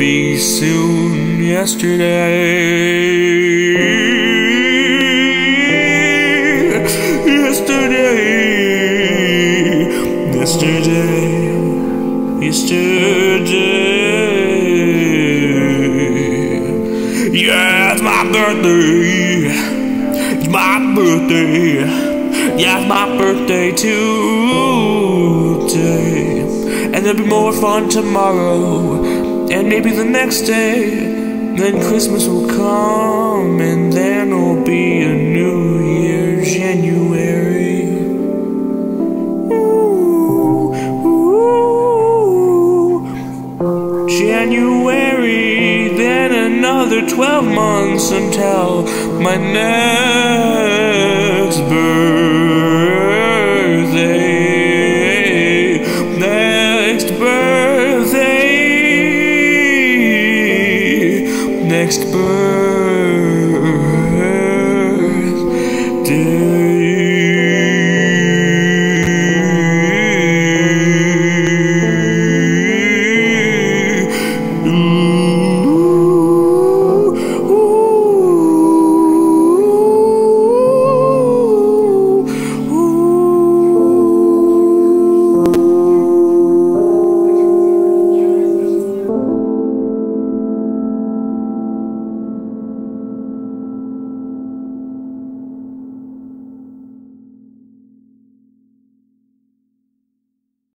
be soon yesterday. Yeah, it's my birthday. It's my birthday. Yeah, it's my birthday today. And there'll be more fun tomorrow, and maybe the next day. Then Christmas will come, and then will be a new year.